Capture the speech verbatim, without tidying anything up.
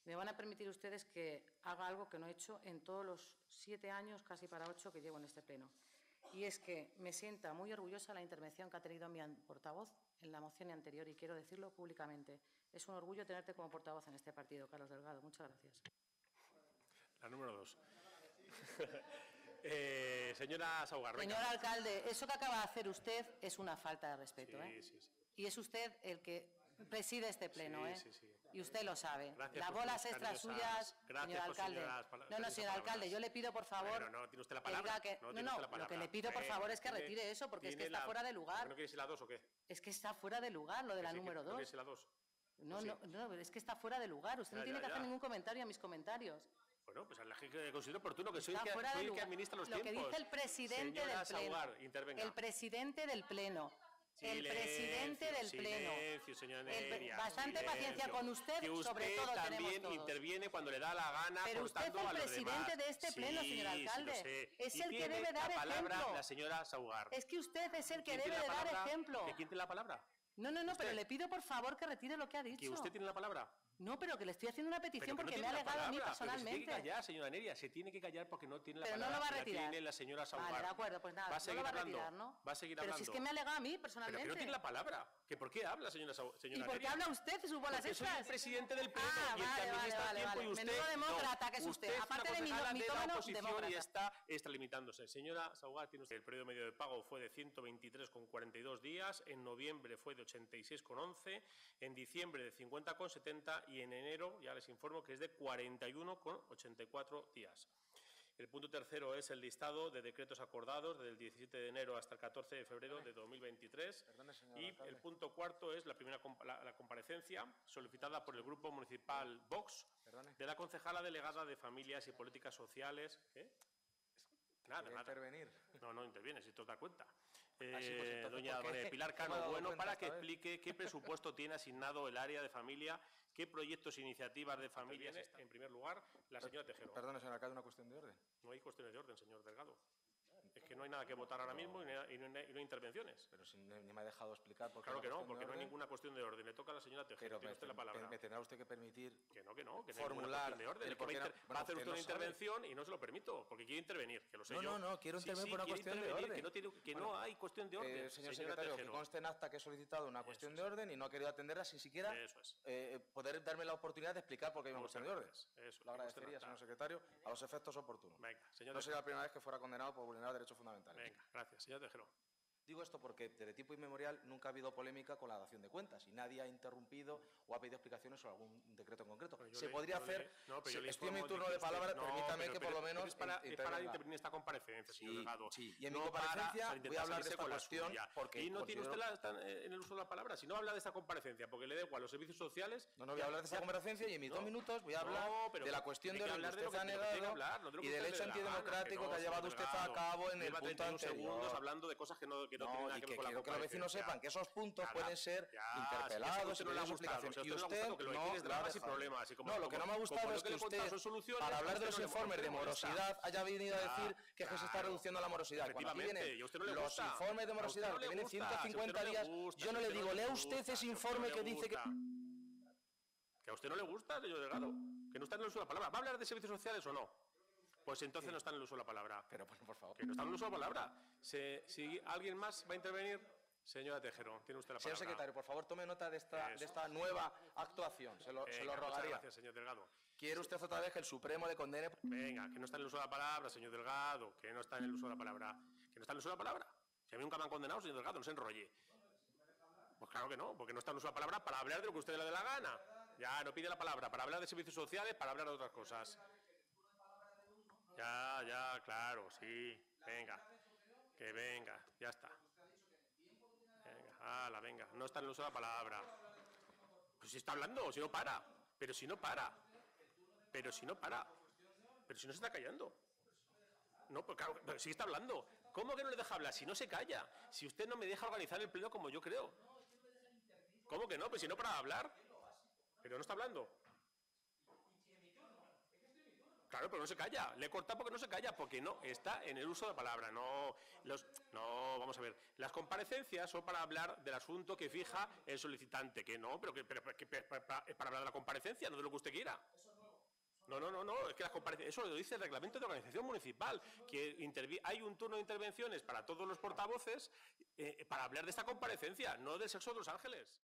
Me van a permitir ustedes que haga algo que no he hecho en todos los siete años, casi para ocho, que llevo en este pleno. Y es que me sienta muy orgullosa la intervención que ha tenido mi portavoz en la moción anterior, y quiero decirlo públicamente. Es un orgullo tenerte como portavoz en este partido, Carlos Delgado. Muchas gracias. La número dos. eh, señora Saugar. Señor alcalde, eso que acaba de hacer usted es una falta de respeto. Sí, ¿eh? sí, sí. Y es usted el que preside este pleno, Sí, ¿eh? sí, sí. Y usted lo sabe. Gracias Las por bolas sus extras cariñosas- suyas, Gracias señor por alcalde. señoras pala- No, no, cariñosas señor alcalde, palabras. yo le pido, por favor, Pero no tiene usted la que diga palabra. que... No, No, tiene no, usted la palabra. lo que le pido, por Eh, favor, es que tiene- retire eso, porque es que tiene está la- fuera de ¿No lugar. quieres ir la dos o qué? Es que está fuera de lugar lo de la Que sí, número que- ¿No dos. quieres ir la dos? No, Pues no, sí. no, es que está fuera de lugar. Usted Ya, no tiene ya, que hacer ya. ningún comentario a mis comentarios. Bueno, pues a la gente que considero oportuno, que soy el Está que, fuera soy de el que lugar. administra los Lo que tiempos. dice el presidente Señora del pleno. Saugar, intervenga. El presidente del pleno. El Silencio, presidente del pleno. Silencio, señora El pre- Neria, bastante silencio. paciencia con usted, que usted sobre todo tenemos también todos. interviene cuando le da la gana, Pero usted cortando es el a los presidente demás. de este pleno, Sí, señor sí lo alcalde. sé. Es Y el que tiene debe dar la palabra ejemplo. la señora Saugar. Es que usted es el que ¿Quién debe tiene de la dar palabra? ejemplo. ¿Que ¿Quién tiene la palabra? No, no, no, ¿Usted? pero le pido por favor que retire lo que ha dicho. ¿Que usted tiene la palabra? No, pero que le estoy haciendo una petición Pero que porque no me ha tiene la alegado a mí palabra, pero que se personalmente. tiene que callar, señora Neria, se tiene que callar porque no tiene la Pero no palabra. lo va a La retirar. tiene la señora Saugar. Vale, de acuerdo, pues nada, Va a no seguir lo va a hablando. retirar, ¿no? Va a seguir Pero hablando. si es que me ha alegado a mí Pero personalmente. que no tiene la palabra. ¿Que ¿Por qué habla, señora, Sau- señora ¿Y por qué Neria? habla usted de sus bolas Porque soy extras? el presidente del pleno Ah, y el que vale, administra vale, el tiempo vale. y usted Menudo demócrata no. que es usted. es Aparte una de mi- concejala de la mitómano, oposición demócrata. y está extralimitándose. Señora Saugar, tiene usted el periodo medio de pago fue de ciento veintitrés coma cuarenta y dos días, en noviembre fue de ochenta y seis coma once, en diciembre de cincuenta coma setenta y en enero ya les informo que es de cuarenta y uno coma ochenta y cuatro días. El punto tercero es el listado de decretos acordados desde el diecisiete de enero hasta el catorce de febrero de dos mil veintitrés. Perdone, señor Y alcalde. el punto cuarto es la primera compa- la, la comparecencia solicitada por el Grupo Municipal Vox Perdone. de la concejala delegada de Familias y Políticas Sociales. ¿Qué? Nada, Quería nada. intervenir. No, no interviene, si te das cuenta. Eh, Ah, sí, pues entonces, doña ¿por qué? María Pilar No me he Cano dado Bueno, cuenta para esta que vez. explique qué presupuesto tiene asignado el área de familia, qué proyectos e iniciativas de familias está. En primer lugar, la señora Tejero. Perdone, señor alcalde, una cuestión de orden. No hay cuestiones de orden, señor Delgado. Es que no hay nada que votar ahora mismo y no hay, y no hay- y no hay intervenciones. Pero si ni ni me ha dejado explicar por qué Claro la que no, cuestión de porque no hay orden. ninguna cuestión de orden. Le toca a la señora Tejero. Pero Tiene me, usted la me- palabra. me tendrá usted que permitir Que no, que no, que no hay ninguna formular cuestión de orden. el Es que va, por qué a no- inter- va bueno, a hacer usted usted una no sabe. intervención y no se lo permito, porque quiere intervenir, que lo sé No, yo. no, no, quiero Sí, intervenir sí, por una quiere cuestión de intervenir, orden. Que no, tiene, que Bueno, no hay cuestión de orden, Eh, señor señora secretario, Tejero. que conste en acta que he solicitado una cuestión Eso de es. orden y no ha querido atenderla sin siquiera Eso es. eh, poder darme la oportunidad de explicar por qué hay una Muchas cuestión de orden. gracias. Eso, Lo que agradecería, conste en señor acta. secretario, a los efectos oportunos. Venga, señor No Tejero. sería la primera vez que fuera condenado por vulnerar derechos fundamentales. Venga, gracias, señor Tejero. Digo esto porque desde tiempo inmemorial nunca ha habido polémica con la dación de cuentas y nadie ha interrumpido o ha pedido explicaciones sobre algún decreto en concreto. Pero yo Se le- podría yo hacer, le- no, pero si yo le estoy en mi informo turno que de usted- palabra, no, permítame pero- que pero- por lo pero menos es para, in- es para intervenga. intervenir esta comparecencia, señor Sí, Delgado. sí, y en mi No para- comparecencia para intentar voy a hablar de salirse esta con la cuestión suya. porque Y no tiene usted considero- la, está en el uso de la palabra. Si no habla de esta comparecencia, porque le da igual los servicios sociales... No, no voy ya- a hablar de esta ya- comparecencia y en mis No, dos minutos voy a no, hablar pero de la cuestión de tiene que orden que hablar de lo usted que- ha de lo que tiene que negado hablar, no de lo que y del usted hecho le da la gana, antidemocrático no, que ha llevado señor usted a Delgado. cabo en el Lleva punto treinta y un anterior. segundos hablando de cosas que no, que no, tienen No, nada y que que ver con la quiero que los vecinos comparecencia. sepan que esos puntos Nada, pueden ser ya, si interpelados a y usted no le ha pedir gustado, explicaciones. si a Y usted no le ha usted gustado, que lo que no tiene es lo ha dramas y dejado. problemas, y como- No, lo que no me ha como- gustado como es lo que que le he contado usted, son soluciones, para hablar a de usted los no le- informes a de usted no le gusta. morosidad, haya venido a Ya, decir que se está claro. reduciendo la morosidad. Cuando aquí Efectivamente, vienen y a usted no le los gusta. informes de A usted morosidad no que le vienen gusta, ciento si a usted cincuenta no le días, gusta, yo no si le a usted digo, no lea le usted gusta, ese si a usted informe no que le dice que... gusta. Que a usted no le gusta, señor Delgado. Que no está en el uso de la palabra. ¿Va a hablar de servicios sociales o no? Pues entonces no está en el uso de la palabra. Pero, bueno, por favor. Que no está en el uso de la palabra. Se- si alguien más va a intervenir, señora Tejero, tiene usted la Señor palabra. secretario, por favor, tome nota de esta, Eso. de esta nueva actuación. Se lo, se lo Venga, muchas rogaría. gracias, señor Delgado. ¿Quiere usted otra vez que el Supremo le condene? Venga, que no está en el uso de la palabra, señor Delgado. Que no está en el uso de la palabra. Que no está en el uso de la palabra. Si a mí nunca me han condenado, señor Delgado, no se enrolle. Pues claro que no, porque no está en el uso de la palabra para hablar de lo que usted le dé la gana. Ya, no pide la palabra para hablar de servicios sociales, para hablar de otras cosas. Ya, ya, claro, sí. Venga. Que venga, ya está. Venga, ala, venga. No está en el uso de la palabra. Pues si está hablando, si no para. Pero si no para. Pero si no para. Pero si no se está callando. No, pues claro, pero sí está hablando. ¿Cómo que no le deja hablar? Si no se calla. Si usted no me deja organizar el pleno como yo creo. ¿Cómo que no? Pues si no para de hablar. Pero no está hablando. Claro, pero no se calla. Le he cortado porque no se calla, porque no está en el uso de la palabra. No, los, no, vamos a ver. Las comparecencias son para hablar del asunto que fija el solicitante. Que no, pero que pero, que- para, para- para hablar de la comparecencia, no de lo que usted quiera. No, no, no, no, es que las comparecencias, eso lo dice el reglamento de organización municipal, que intervi- hay un turno de intervenciones para todos los portavoces eh, para hablar de esta comparecencia, no del sexo de los ángeles.